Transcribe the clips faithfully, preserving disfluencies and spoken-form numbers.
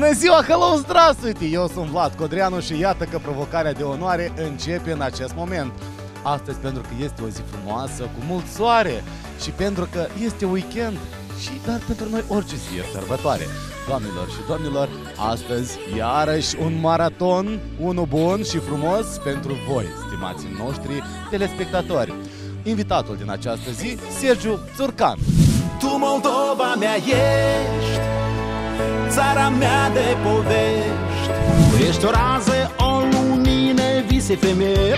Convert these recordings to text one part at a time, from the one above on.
Bună ziua, hello, здравствуйте! Eu sunt Vlad Codreanu și iată că provocarea de onoare începe în acest moment. Astăzi pentru că este o zi frumoasă, cu mult soare și pentru că este weekend și dar pentru noi orice zi e sărbătoare. Doamnelor și domnilor, astăzi iarăși un maraton, unul bun și frumos pentru voi, stimații noștri telespectatori. Invitatul din această zi, Sergiu Țurcan. Tu, Moldova mea, ești țara mea de povești. Tu ești o rază, o lumină, vise femei.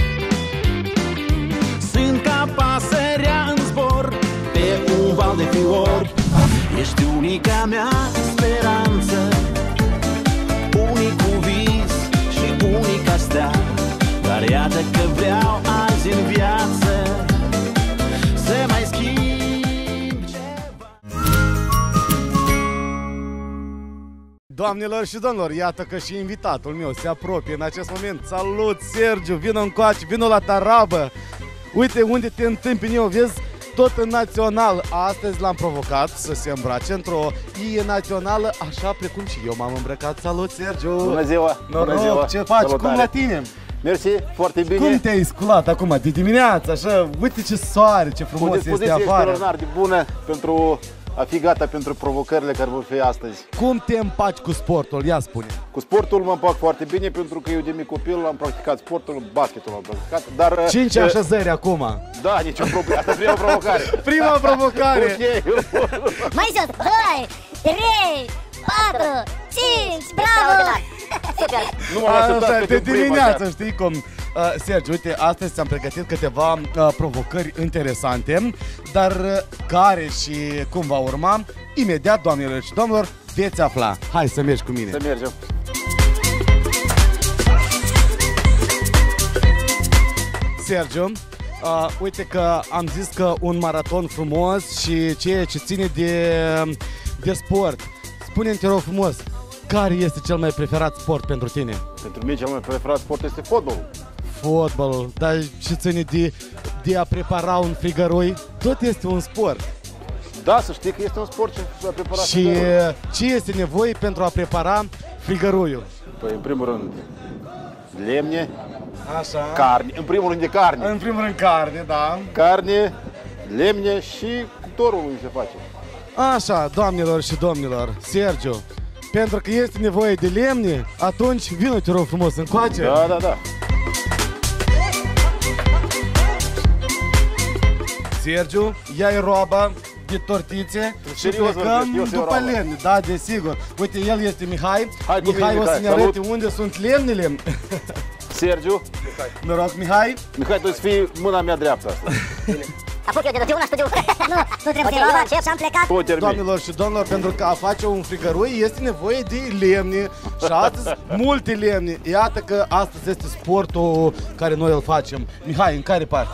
Sunt ca pasărea în zbor pe un val de fiori. Ești unica mea speranță, unicul vis și unica stea. Dar iată că vreau azi în viață să mai schimb ceva. Doamnelor și domnilor, iată că și invitatul meu se apropie în acest moment. Salut, Sergiu, vino încoace, vino la tarabă. Uite unde te întâmpini eu, vezi? Tot în național. Astăzi l-am provocat să se îmbrace într-o ie națională, așa precum și eu m-am îmbrăcat. Salut, Sergiu! Bună ziua! Noroc, bună ziua! ce faci? Salutare. Cum la tine? Mersi, foarte bine! Cum te-ai sculat acum de dimineață, așa? Uite ce soare, ce frumos este afară! O dispoziție extraordinar de bună pentru a fi gata pentru provocările care vor fi astăzi. Cum te împaci cu sportul? Ia spune! Cu sportul mă împac foarte bine pentru că eu de mic copil am practicat sportul, basketul am practicat, dar... Cinci uh, așezări acum! Da, nicio problemă, asta e prima provocare! Prima provocare! Ok! Mai jos, doi, trei, patru, cinci, bravo! Super! Nu m-am așteptat Așa, pe de prima, dimineață, așa. știi cum? Uh, Sergiu, uite, astăzi ți-am pregătit câteva uh, provocări interesante, dar uh, care și cum va urma, imediat, doamnelor și domnilor, veți afla. Hai să mergi cu mine! Să mergem! Sergiu, uh, uite că am zis că un maraton frumos și ceea ce ține de, de sport. Spune-mi, te rog frumos, care este cel mai preferat sport pentru tine? Pentru mine cel mai preferat sport este fotbalul. Fotbalul, dar și ține de, de a prepara un frigăroi, tot este un sport. Da, să știi că este un sport ce s-a preparat. Și frigăroiul. ce este nevoie pentru a prepara frigăroiul? Păi, în primul rând, lemne, Așa. carne, în primul rând de carne. În primul rând carne, da. Carne, lemne și cuptorul lui se face. Așa, doamnelor și domnilor, Sergiu, pentru că este nevoie de lemne, atunci vină, te rog frumos, încoace. Da, da, da. Sergiu, ia-i roaba de tortițe și Serios, plecăm eu sunt după roaba. lemne. Da, desigur. Uite, el este Mihai. Hai cu Mihai mine, o să Mihai. ne arate Salut. unde sunt lemnele. Sergiu, Noroc, Mihai. Mihai, tu să fii mâna mea dreaptă asta. Apuc eu de tot, eu una studiu. Nu, tu trebuie să iau încep și am plecat. Tu o termini. Doamnelor și domnilor, pentru că a face un frigăroi este nevoie de lemne și astăzi multe lemne. Iată că astăzi este sportul care noi îl facem. Mihai, în care parte?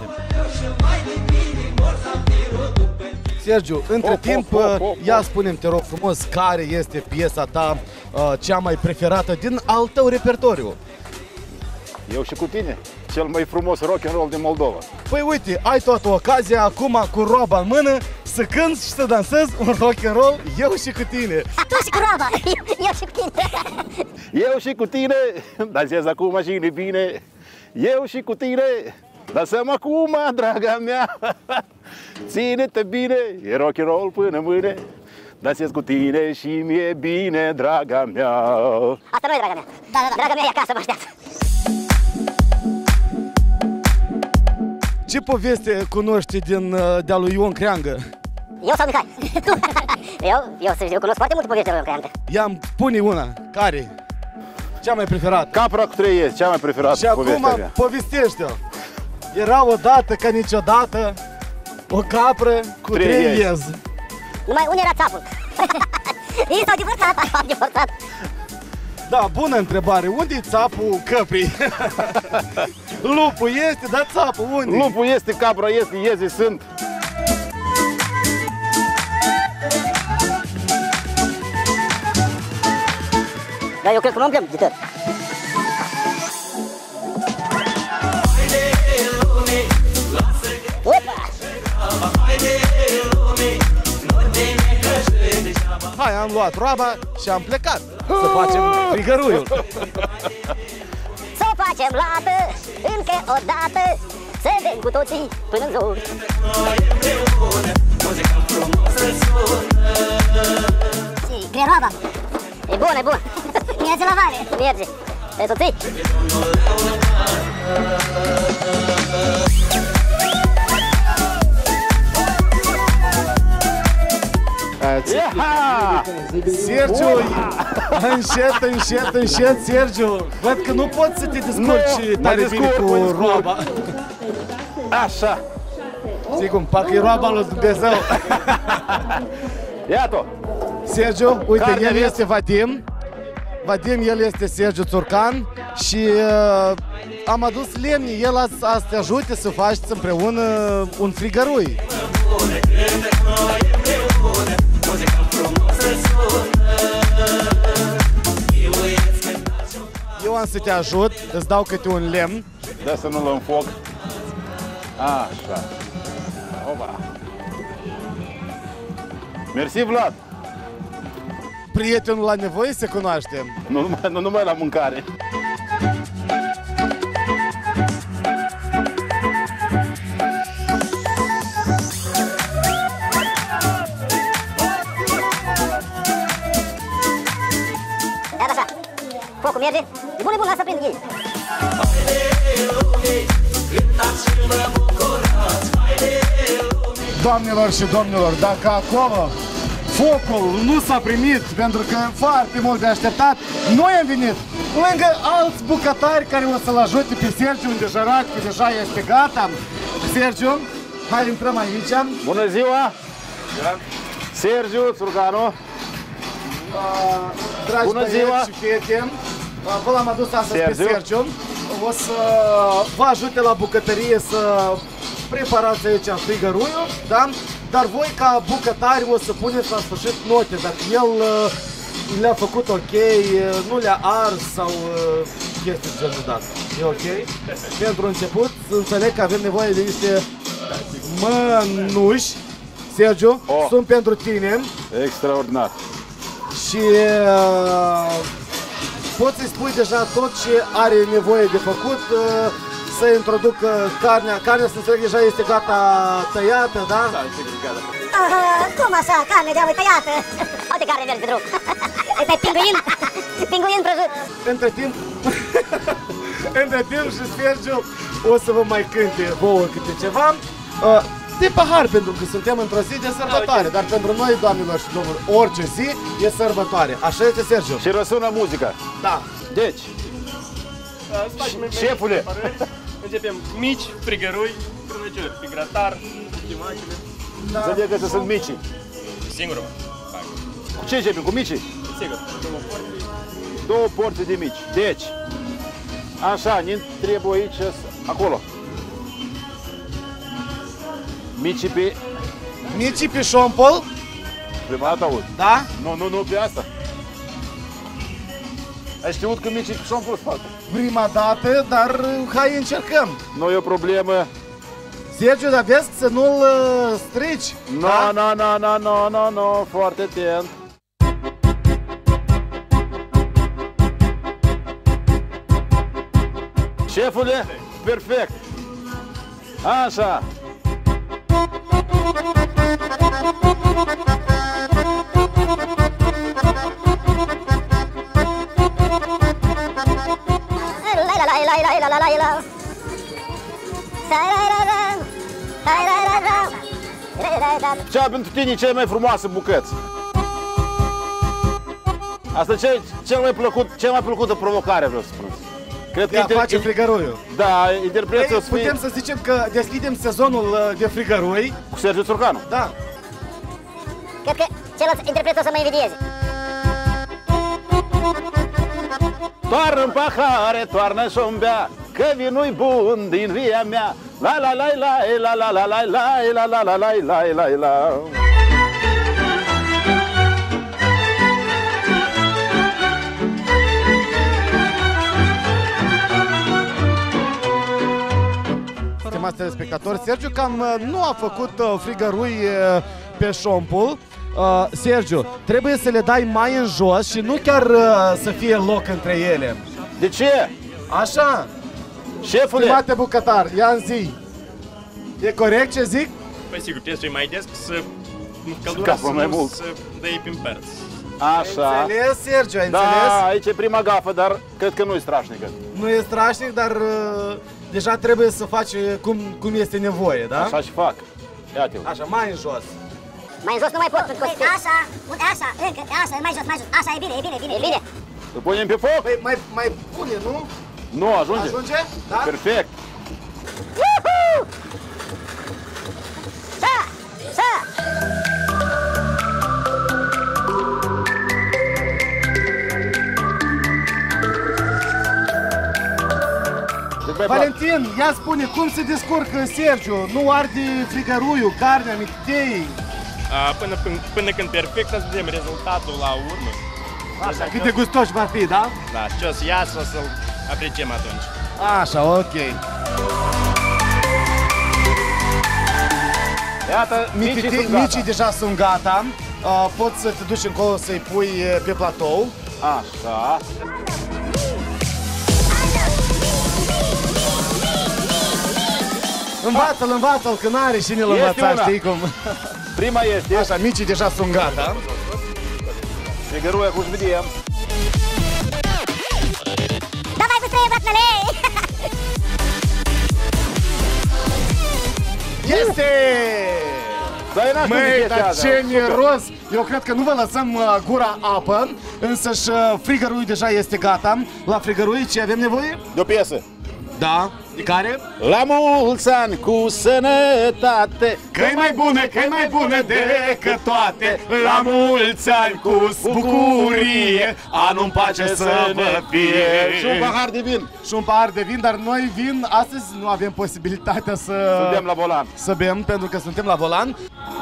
Sergiu, între Hop, timp, hop, hop, hop, ia hop. spune-mi, te rog frumos, care este piesa ta uh, cea mai preferată din al tău repertoriu? Eu și cu tine, cel mai frumos rock and roll din Moldova. Păi uite, ai toată ocazia acum cu roaba în mână să cânti și să dansezi un rock and roll eu și cu tine. Tu și cu roaba, eu și cu tine. Eu și cu tine, dansez acum și ne bine. Eu și cu tine, dansăm acum, draga mea. Ține-te bine, e rock and roll până mâine. Dansez cu tine și mi-e bine, draga mea. Asta nu e draga mea. Da, da, da. Draga mea e acasă, mă așteaptă. Ce poveste cunoști din uh, de-a lui Ion Creangă? Eu sau Mihai? Tu. Eu, eu, eu cunosc foarte multe povești de lui Creangă. Ia-mi pune una, care? Cea mai preferată? Capra cu trei iezi, cea mai preferată Și acum povestea mea. povestește-o. Era odată ca niciodată o capră cu Trei trei iezi. iezi. Numai unde era țapul? Ei s-au divorțat, au divorțat. Da, bună întrebare. Unde-i țapul căprii? Lupul este, dar țapul unde? Lupul este, capra este, iezii sunt. Dar eu cred că mă îmblem de tot. Opa! Hai, am luat roaba și am plecat. să facem frigăruiul. Să o facem lată, încă o dată, să vedem cu toții până în zor. Și greroaba. E bună, e bună. Merge la vale. Merge. Te soții. Sergiu, încet, încet, încet, Sergiu. Văd că nu poți să te descurci tare bine cu roaba. Așa. Știi cum, parcă e roaba lui Dumnezeu. Iată. Sergiu, uite, Carne el aveți? este Vadim. Vadim, el este Sergiu Țurcan și uh, am adus lemne. El a, a să te ajute să faceți împreună un frigărui. Eu am să te ajut, îți dau câte un lemn. Da să nu luăm foc. Așa. Opa. Mersi, Vlad. Prietenul la nevoie se cunoaște. Nu numai, nu numai la mâncare. Iată așa. Focul merge. E bun, e bun, lasă prind ghii. Doamnelor și domnilor, dacă acolo focul nu s-a primit pentru că foarte mult de așteptat, noi am venit lângă alți bucătari care o să-l ajute pe Sergiu unde jărac, că deja este gata. Sergiu, hai intrăm aici. Bună ziua! Sergiu Țurcanu. Dragi Bună băieți ziua! și fete, vă l-am adus astăzi Sergiu. pe Sergiu. O să vă ajute la bucătărie să preparați aici frigăruiul, da? Dar voi ca bucătari o să puneți la sfârșit note, dacă el uh, le-a făcut ok, uh, nu le-a ars sau uh, chestii de genul dat. E ok? Pentru început, înțeleg că avem nevoie de niște mănuși. Sergiu, Oh. sunt pentru tine Extraordinar. și uh, poți să-i spui deja tot ce are nevoie de făcut. Uh, să introduc uh, carnea. Carnea, să înțeleg, deja este gata tăiată, da? Da, sigur, gata. Ah, cum așa, carne de-a tăiată? Uite carne merge pe drum. Ăsta e pinguin. Pinguin prăjit. Între timp, între timp și Sergiu o să vă mai cânte vouă câte ceva. Uh, de pahar, pentru că suntem într-o zi de sărbătoare, dar pentru noi, doamnelor și domnilor, orice zi e sărbătoare. Așa este, Sergiu? Și răsună muzica. Da. Deci, șefule, Începem mici, frigărui, crânăciori, pe gratar, chimacele. înțeleg că sunt micii. Singurul, Cu ce începem? Cu micii? sigur, două porții. Două porții de mici. Deci, așa, ne trebuie aici, acolo. Micii pe... Micii pe șompol, Prima dată aud. da? Nu, nu, nu pe asta. Ai știut că micii pe șompul spate? Prima dată, dar hai încercăm. Nu e o problemă. Sergiu, dar vezi să nu-l uh, strici. No, no, no, no, no, no, no, foarte atent. Șefule, perfect. Așa. Cea pentru tine cea mai frumoasă bucăți. Asta ce cel mai plăcut, cea mai plăcută provocare, vreau să spun. Cred De a inter- face frigăruiul. Da, interpretul o să fie Putem să zicem că deschidem sezonul uh, de frigărui. cu Sergiu Țurcanu. Da. Cred că celălalt interpret o să mă invidieze. Toarnă în pahare, toarnă și-o-mi bea, că vinul-i bun din via mea. La la la la la la la la la la la la la la la la. Stimați telespectatori, Sergiu cam uh, nu a făcut uh, frigărui uh, pe șompul Uh, Sergiu, trebuie să le dai mai în jos și nu chiar uh, să fie loc între ele. De ce? Așa, Șefule! stimate bucătar, ia-mi zi. E corect ce zic? Păi sigur, trebuie să-i mai desc să căldura Scapă să mai nu mult. să dai prin părți. Așa. Înțeles, Sergiu, ai Da, înțeles? aici e prima gafă, dar cred că nu e strașnică. Nu e strașnic, dar uh, deja trebuie să faci uh, cum, cum este nevoie, da? Așa și fac. Iată-l. Așa, mai în jos. Mai în jos nu mai pot, pentru că așa, uite așa, încă, așa, mai jos, mai jos, așa, e bine, e bine, e bine, e bine. Îl punem pe foc? Păi mai, mai pune, nu? Nu, ajunge. Ajunge? Da? Perfect. Iuhu! Sa, sa! Deci, băi, Valentin, ia spune, cum se descurcă Sergiu? Nu arde frigăruiul, carnea, mititei? A, până, până, până când perfect să vedem rezultatul la urmă. Așa, cât de gustoși va fi, da? Da, ce o să iasă, o să-l apreciem atunci. Așa, ok. Iată, micii Mititei, sunt gata. micii deja sunt gata. Uh, poți să te duci încolo să-i pui uh, pe platou. Așa. Învață-l, învață-l, că n-are și ne-l Este învăța, una. știi cum? Prima este. Așa, micii deja sunt gata. Фигуруя уж vedem. Давай быстрее, братнele! Este! Dar n-aș Măi, dar ce miros! Eu cred că nu vă lăsăm uh, gura apă, însă-și uh, frigărui deja este gata. La frigărui ce avem nevoie? De o piesă. Da. De care? La mulți ani cu sănătate. Că-i mai bună, că-i mai bună decât toate. La mulți ani cu bucurie, anul în pace să vă fie. Și un pahar de vin. Și un pahar de vin, dar noi vin astăzi nu avem posibilitatea să Suntem la volan. să bem, pentru că suntem la volan.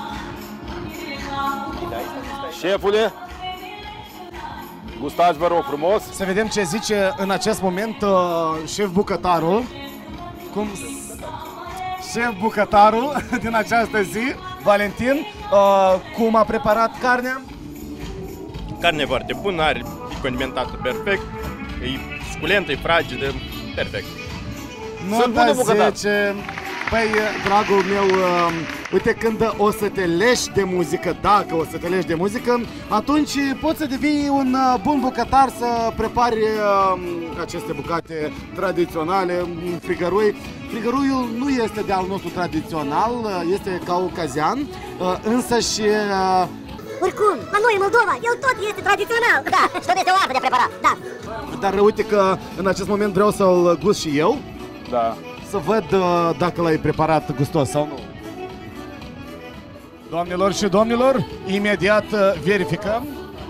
Șefule, gustați vă rog frumos. Să vedem ce zice în acest moment uh, șef bucătarul. Cum șef bucătarul din această zi, Valentin, uh, cum a preparat carnea? Carne foarte bună, are e condimentată perfect, e suculentă, e fragedă, perfect. Sunt bune Nota bucătar. zece. Păi, dragul meu, uh, uite, când o să te leși de muzică, dacă o să te leși de muzică, atunci poți să devii un uh, bun bucătar, să prepari uh, aceste bucate tradiționale în frigărui. Frigăruiul nu este de al nostru tradițional, uh, este caucazian, uh, însă și... Uh, Oricum, la noi în Moldova, el tot este tradițional. Da, și tot este o artă de preparat, da. dar uite că în acest moment vreau să-l gust și eu, Da. să văd uh, dacă l-ai preparat gustos sau nu. Doamnelor și domnilor, imediat uh, verificăm.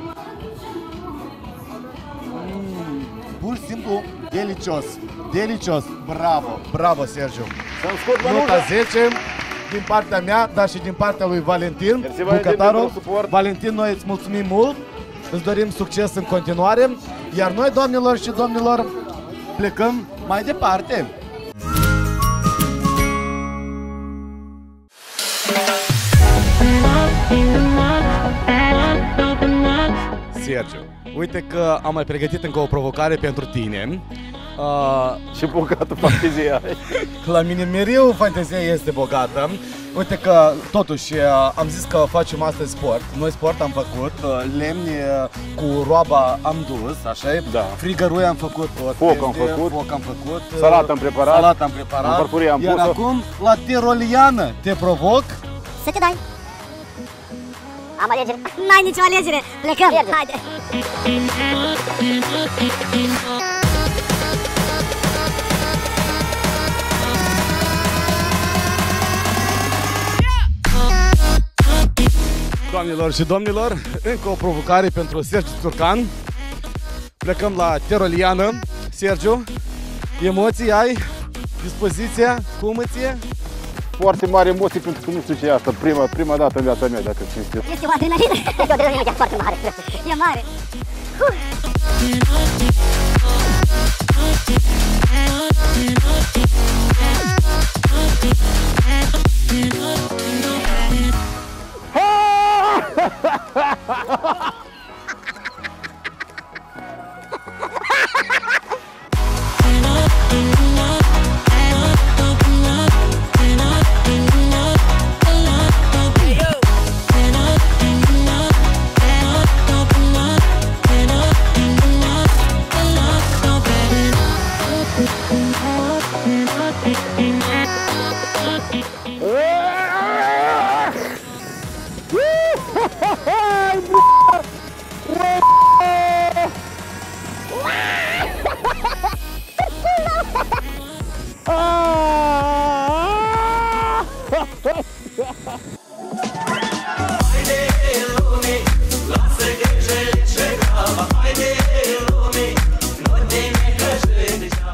Mm, pur și simplu, delicios, delicios, bravo, bravo, Sergiu. Să-mi scot Nota mănuța. zece din partea mea, dar și din partea lui Valentin, Mersi, Valentin, bucătarul. pentru suport. Valentin, noi îți mulțumim mult, îți dorim succes în continuare, iar noi, doamnelor și domnilor, plecăm mai departe. Sergiu, uite că am mai pregătit încă o provocare pentru tine. Uh, Și bogată fantezia. La mine mereu fantezia este bogată. Uite că totuși uh, am zis că facem astăzi sport. Noi sport am făcut, uh, lemni uh, cu roaba am dus, așa e? Da. Frigărui am făcut tot. Foc este, am făcut. Foc am făcut. uh, Salată am preparat. Salată am preparat. În farfurie am Iar pus-o. acum la tiroliană te provoc. Să te dai. Am alegere. N-ai nicio alegere. Plecăm. Haide. Doamnelor și domnilor, încă o provocare pentru Sergiu Țurcan. Plecăm la tiroliană. Sergiu, emoții ai? Dispoziția? Cum îți e? Foarte mare emoții pentru că nu știu ce e asta. Prima, prima dată în viața mea, dacă cinstit. Este o adrenalină. Este o adrenalină chiar foarte mare. E mare.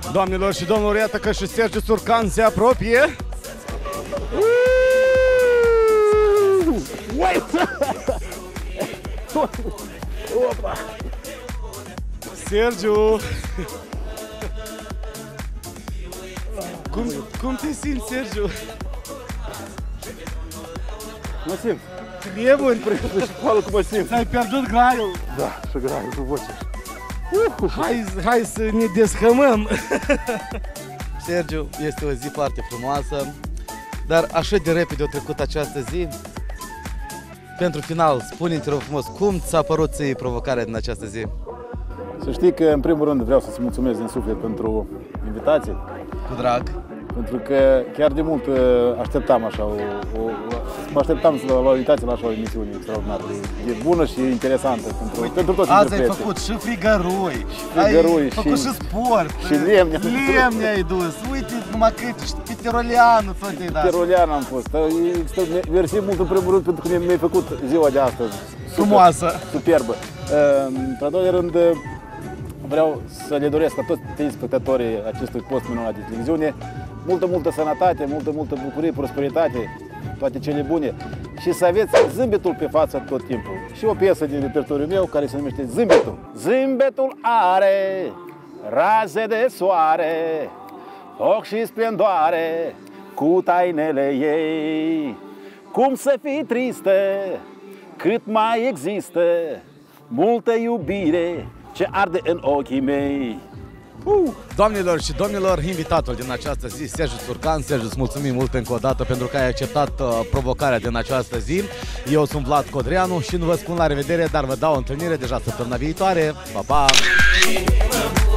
Doamnelor și domnilor, iată că și Sergiu Surcan se apropie. Sergiu! Cum, cum te simți, Sergiu? Mă simt. Nebun! Principalul cum mă simt. Ai pierdut graiul. Da, și graiul cu voce. Hai, hai să ne deshămăm! Sergiu, este o zi foarte frumoasă, dar așa de repede a trecut această zi. Pentru final, spune-te rog frumos, cum ți-a părut ție provocarea din această zi? Să știi că, în primul rând, vreau să-ți mulțumesc din suflet pentru invitație. Cu drag. Pentru că chiar de mult așteptam așa o, o, mă așteptam la, la invitație la așa o emisiune extraordinară. E bună și interesantă pentru, Uite, pentru toți azi ai interpreții. făcut și frigărui, frigărui ai făcut și- și sport, și lemne. lemne ai dus, uite numai cât și pe Tiroleanu tot ai dat. Terolean am fost. Există, mersi mult în primul rând pentru că mi-ai făcut ziua de astăzi. Super, Frumoasă. Superbă. În al doilea rând, vreau să le doresc la toți telespectatorii acestui post minunat de televiziune multă, multă sănătate, multă, multă bucurie, prosperitate, toate cele bune și să aveți zâmbetul pe față tot timpul. Și o piesă din repertoriul meu care se numește Zâmbetul. Zâmbetul are raze de soare, foc și splendoare cu tainele ei. Cum să fii tristă cât mai există multă iubire ce arde în ochii mei. Uh. Doamnelor și domnilor, invitatul din această zi, Sergiu Surcan. Sergiu, îți mulțumim mult încă o dată pentru că ai acceptat uh, provocarea din această zi. Eu sunt Vlad Codreanu și nu vă spun la revedere, dar vă dau o întâlnire deja săptămâna viitoare. Pa, pa!